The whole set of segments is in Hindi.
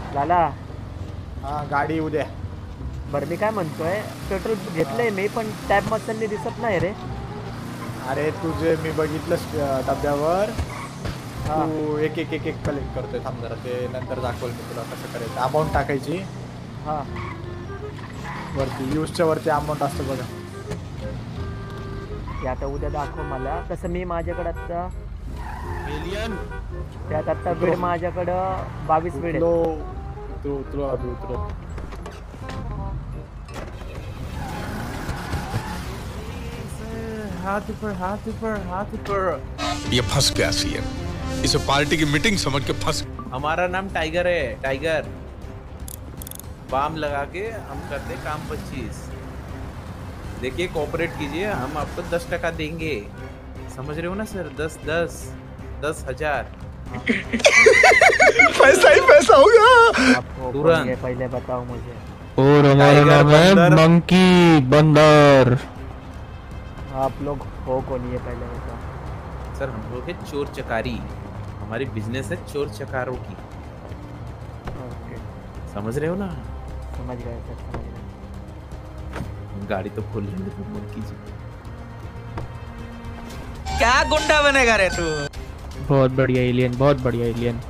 लाला हा गाडी उद्या. बरं मी काय म्हणतोय, पेट्रोल घेतलंय मी पण टॅब मधली दिसत नाही रे. अरे तुझे मी बघितलंस डब्यावर. हा तू एक एक एक एक कलेक्ट करतोय. थांब जरा ते नंतर दाखवल मी तुला कसं करायचं. अमाऊंट टाकायची हा वरती, यूजच्या वरती अमाऊंट असतं बघा. ते आता उद्या दाखव मला. तसं मी माझ्याकडे आता एलियन त्यात आता वेळ माझ्याकडं 22 वेळ उतरो आहे. उतरो उतरो अभी उतरो. हाथ ऊपर हाथ ऊपर हाथ ऊपर. ये फंस गया सीएम, इसे पार्टी की मीटिंग समझ के फंस. हमारा नाम टाइगर है, टाइगर. बाम लगा के हम करते काम 25. देखिए कोऑपरेट कीजिए, हम आपको 10% देंगे. समझ रहे हो ना सर? 10,000. पैसा ही पैसा होगा. आपको तुरंत। कौन है पहले बताओ मुझे. और हमारा टाइगर नाम है बंदर। मंकी बंदर. आप लोग हो कौन ये पहले बताओ. सर हम लोग है चोर चकारी. हमारी बिजनेस है चोर चकारों की. ओके समझ रहे हो ना? समझ गए सर, समझ गए. गाड़ी तो खोल लेंगे तो मत कीजिए. क्या गुंडा बनेगा रे तू? बहुत बढ़िया एलियन, बहुत बढ़िया एलियन.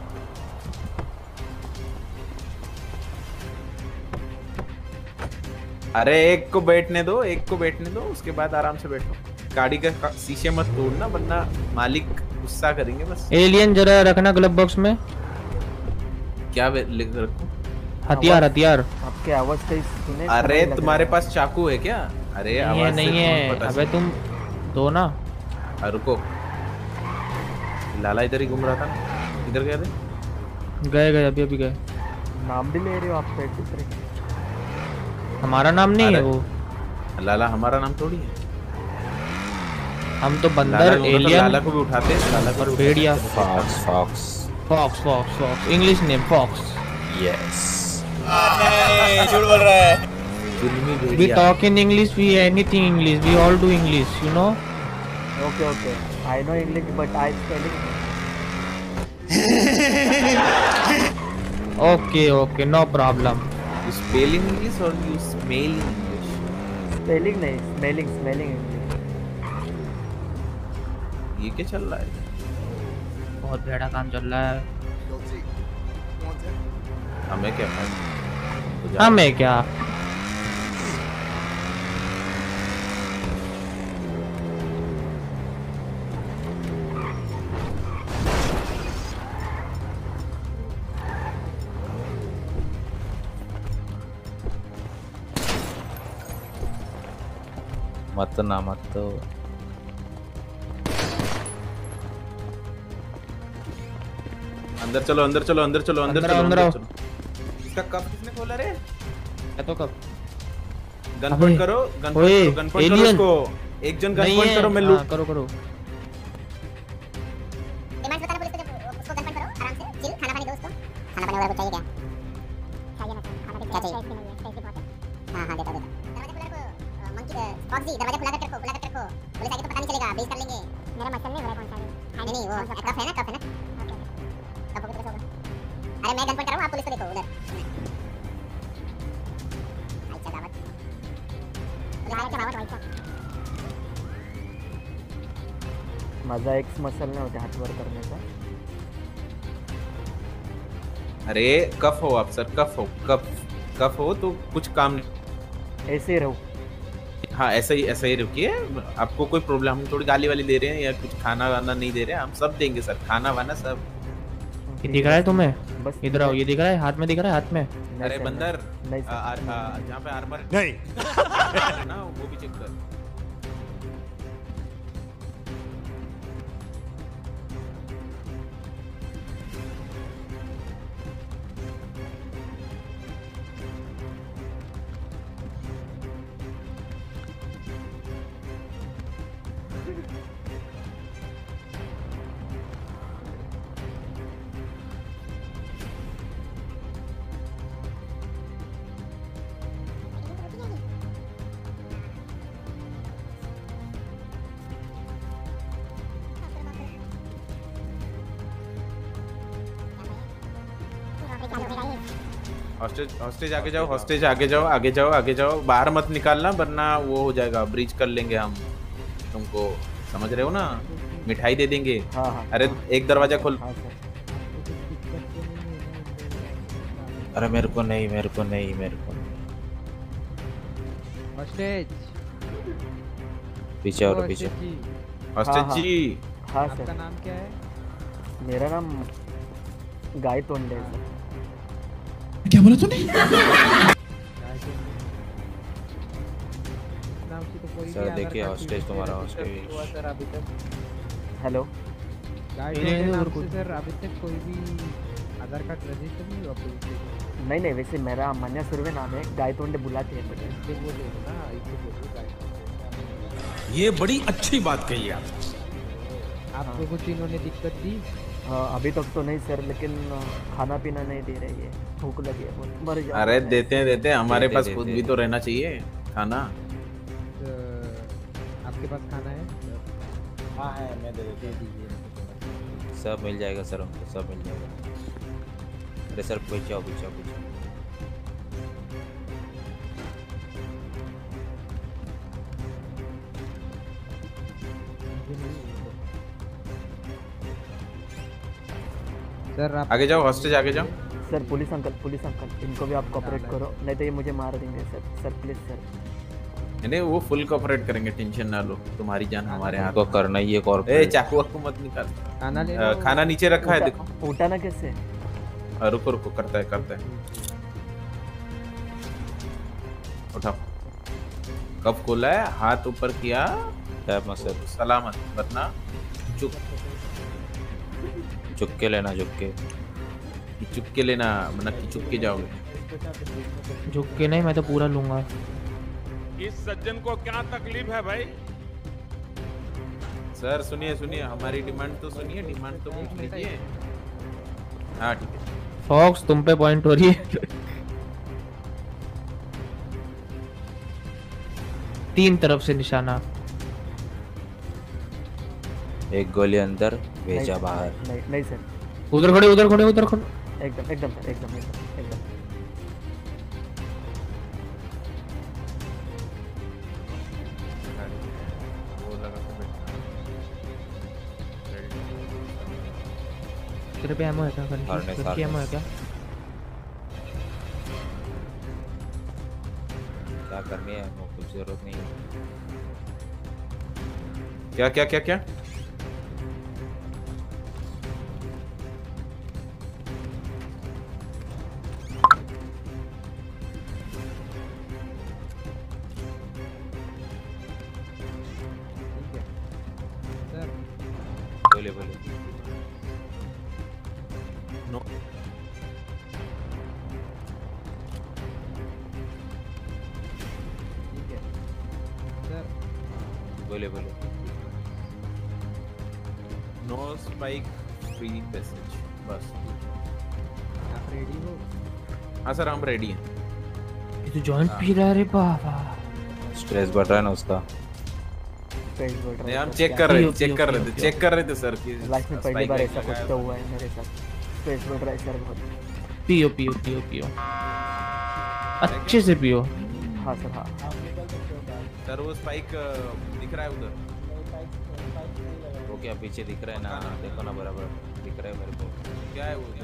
अरे एक को बैठने दो, एक को बैठने दो, उसके बाद आराम से बैठो. गाड़ी का शीशे मत तोड़ना वरना मालिक गुस्सा करेंगे. बस एलियन जरा रखना ग्लव बॉक्स में. क्या लिख रखो? हथियार हथियार. आपके आवाज कहीं सुने. अरे तुम्हारे पास चाकू है क्या? अरे नहीं है आवाज से नहीं कौन है. पता अबे तुम दो ना. रुको. लाला इधर ही घूम रहा था ना. इधर गए थे. गए गए अभी अभी गए. नाम भी ले रहे हो आप एक दूसरे. हमारा नाम नहीं है अरे, वो. लाला हमारा नाम थोड़ी है. हम तो लाला बंदर को तो एलियन लाला को भी उठाते हैं. लाला को और भी भेड़िया. उठाते हैं. Fox fox fox. English name fox. नहीं झूठ बोल रहा है. जुर्मी We भेड़िया. talk in English. We anything English. We all do English. You know. Okay okay I know English but I spelling. Okay okay no problem. You spell in English or you smell in English? Spelling नहीं, स्मेलिंग स्मेलिंग इंग्लिश. ये क्या चल रहा है? बहुत बेड़ा काम चल रहा है. हमें क्या पता? हमें क्या. मत ना मत तो. अंदर चलो अंदर चलो अंदर चलो अंदर अंदर चलो अंदर अंदर आओ. चलो. इसका कप किसने खोला रे? है तो कब. गन अबे, पॉइंट करो. गन ओए, पॉइंट करो alien. उसको. एक जन गन नहीं पॉइंट है. करो. मैं हाँ, लूट. करो करो. डिमांड्स बताना पुलिस को. जब उसको गन पॉइंट करो आराम से. चिल. खाना पानी दो उसको. खाना पानी वगैरह कुछ चाहिए क्या? चाहिए ना सर. खाना क्या चाहिए? स्पेस बहुत है. हां हां देता दरवाजा खुला रखो. मंकी फॉक्सी दरवाजा खुला कर रखो. खुला कर रखो. पुलिस आएगी तो पता नहीं चलेगा. बेस कर लेंगे. मेरा मसल नहीं हो रहा. कौन सा है? नहीं वो कप है ना. कप है ना. ओके कप को कैसे होगा? अरे मैं गन पॉइंट कर रहा हूं. आप पुलिस को देखो उधर. अच्छा दावत. लाया क्या दावत वैसा. माझा एक्स मसल नाही होते हात वर करण्याचा. अरे कफ हो आप सर. कफ हो. कफ हो तो कुछ काम नहीं. ऐसे ही रहू. हाँ ऐसा ही रुकिए. आपको कोई प्रॉब्लम, हम थोड़ी गाली वाली दे रहे हैं या कुछ खाना वाना नहीं दे रहे हैं. हम सब देंगे सर. खाना वाना सब. ये दिख रहा है तुम्हें? बस इधर आओ. ये दिख रहा है हाथ में. दिख रहा है हाथ में. नहीं अरे सर, बंदर नहीं सर. जहाँ पे आर्मर नहीं. ना वो भी चेक कर. हॉस्टेज आगे जाओ, हॉस्टेज आगे जाओ, आगे जाओ, आगे जाओ, बाहर मत निकालना वरना वो हो जाएगा, ब्रीच कर लेंगे हम तुमको, समझ रहे हो ना, मिठाई दे देंगे। हाँ हाँ अरे एक दरवाजा खोल। हाँ सर। अरे मेरे को नहीं, मेरे को नहीं, मेरे को हॉस्टेज पीछे और पीछे। हॉस्टेज हाँ, जी। हाँ आपका सर, नाम क्या है? मेरा नाम गाय तोंडे है सर। क्या बोला तूने? नाम से तो कोई भी सर आधार देखिए कार्ड हॉस्टेज की तुम्हारा रजिस्टर हॉस्टेज। हुआ सर अभी तक। हेलो, गाइड नहीं, के नाम और से कुछ? सर अभी तक कोई भी आधार कार्ड रजिस्टर नहीं हुआ पुलिस स्टेशन। नहीं नहीं, वैसे मेरा मान्या सुरवे नाम है, गाय तोंडे बुलाते हैं मुझे। इसलिए बोले हो ना, इसलिए बोलिए गाइड। ये बड़ी अच्छी बात कही आप। आपको कुछ इन्होंने दिक्कत दी? अभी तक तो नहीं सर, लेकिन खाना पीना नहीं दे रही है, भूख लगी है बहुत, मर जा। अरे देते हैं, हमारे देते, पास देते। खुद भी तो रहना चाहिए खाना। तो आपके पास खाना है? हाँ है, मैं दे देता दे हूँ। दीजिए। सब मिल जाएगा सर, हमको सब मिल जाएगा। अरे सर पीछे आओ, पीछे आओ, पीछे आओ। सर आप आगे जाओ, हॉस्टेज आगे जाओ। सर पुलिस अंकल, इनको भी आप कॉपरेट करो, नहीं तो ये मुझे मार देंगे सर। Sir please sir. नहीं वो फुल कोऑपरेट करेंगे, टेंशन ना लो, तुम्हारी जान हमारे हाथ हमको में। करना ही है ए कॉर्पोरेट। चाकू वाकू मत निकाल। खाना ले लो। खाना नीचे रखा है देखो। उठाना कैसे? रुको रुको, करता है। उठाओ। कब खोला है, हाथ ऊपर किया, टैप मत सर, सलामत, वरना चुप झुक के लेना, झुक के। चुप के लेना, वरना चुप के जाओगे। झुक के नहीं, मैं तो पूरा लूंगा। इस सज्जन को क्या तकलीफ है भाई? सर सुनिए, हमारी डिमांड तो सुनिए, डिमांड तो पूछ लीजिए। हाँ ठीक है। फॉक्स तुम पे पॉइंट हो रही है। 3 तरफ से निशाना। एक गोली अंदर, भेजा नहीं, बाहर। नहीं सर, उधर खड़े। एकदम सर, एकदम। वो लगा के बैठना। तेरे पे एमो है क्या? हार्नेस, करके एमो है क्या? क्या करनी है, वो कुछ जरूरत नहीं है। क्या? ठीक है सर। बोले बोले। नो ठीक है सर। बोले बोले। नो स्पाइक, फ्री पैसेज, बस। आप रेडी हो? हाँ सर, हम रेडी हैं। ये तो जॉइंट पी रहा है रे बाबा। स्ट्रेस बढ़ रहा है ना उसका। नहीं, हम चेक कर रहे थे सर कि लाइफ में पहली spike बार wike ऐसा लगा कुछ है। तो हुआ है मेरे साथ। स्ट्रेस बढ़ रहा है सर बहुत। पियो। अच्छे से पियो। हाँ सर, हाँ। सर वो स्पाइक दिख रहा है उधर। वो क्या पीछे दिख रहा है ना, देखो ना बराबर दिख रहा है मेरे को। क्या है वो?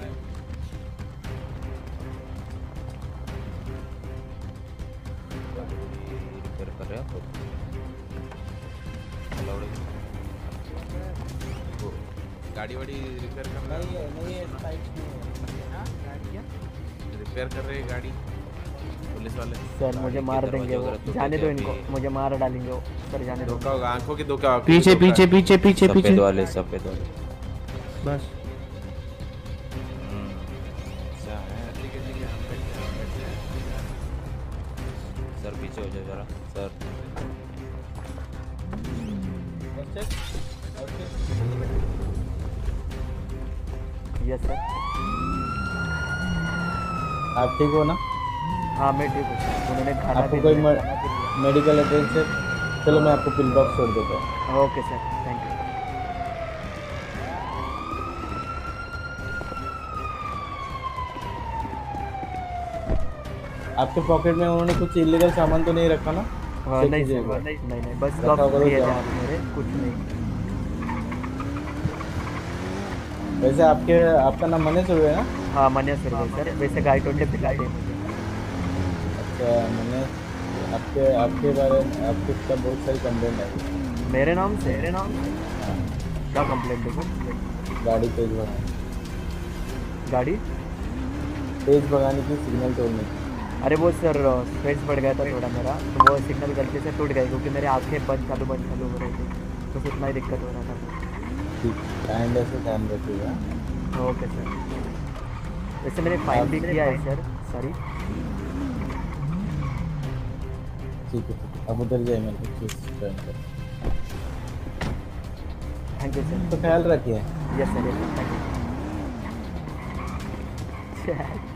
रिपेयर कर रहे हो? वो गाड़ी वाड़ी रिपेयर कर रहा है। रिपेयर कर रहे हैं गाड़ी पुलिस वाले। सर मुझे मार देंगे वो, जाने दो इनको, मुझे मार डालेंगे वो। सर जाने दो। धोखा होगा, आंखों की धोखा होगा। पीछे। सफेद वाले, सफेद वाले। बस ऐसा है। ठीक है, हम बैठते हैं। सर पीछे हो जाओ जरा सर। Yes sir. आप ठीक हो ना? हाँ मैं ठीक हूँ। उन्होंने खाना आपको भी कोई दिया। Medical attention? चलो मैं आपको पिल बॉक्स छोड़ देता हूँ। Okay sir, thank you. आपके पॉकेट में उन्होंने कुछ इलीगल सामान तो नहीं रखा ना? हाँ, नहीं सर, नहीं बस रखा कप होगा तो दिए थे क्या? आप मेरे, कुछ नहीं। वैसे आपका नाम मनीष है ना? हाँ मनीष है सर, वैसे गाड़ी टोटली पिला दी मुझे। अच्छा मनीष, आपके बारे में आपके खिलाफ बहुत सारी कंप्लेंट आई। मेरे नाम से? हाँ, क्या कंप्लेंट है सर? गाड़ी तेज भगाने, गाड़ी तेज भगाने की, सिग्नल तोड़ने की। अरे वो सर स्ट्रेस बढ़ गया था थोड़ा मेरा, तो वो सिग्नल गलती से टूट गई क्योंकि मेरे आंखें बंद चालू हो रही थी, तो उतना ही दिक्कत हो रहा था। ठीक, काइंड से ध्यान रखिएगा। Okay sir. वैसे मैंने फाइन भी किया है सर, सॉरी। ठीक है, अब उधर जाए मैं कुछ ज्वाइन कर। Thank you sir. तो ख्याल रखिए। Yes sir, thank you.